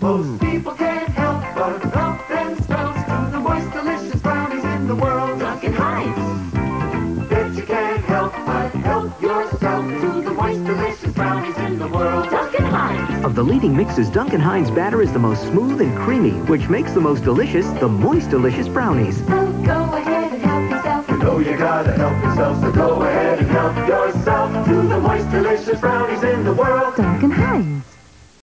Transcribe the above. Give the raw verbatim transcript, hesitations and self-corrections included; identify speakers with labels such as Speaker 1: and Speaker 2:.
Speaker 1: Most people can't help but help themselves to the moist, delicious brownies in the world.
Speaker 2: Duncan Hines.
Speaker 1: Bet you can't help but help yourself to the moist, delicious brownies in the world.
Speaker 2: Duncan Hines.
Speaker 3: Of the leading mixes, Duncan Hines batter is the most smooth and creamy, which makes the most delicious the moist, delicious brownies.
Speaker 2: So go ahead and help yourself.
Speaker 1: You know you gotta help yourself, so go ahead and help yourself to the moist, delicious brownies in the world.
Speaker 2: Duncan Hines.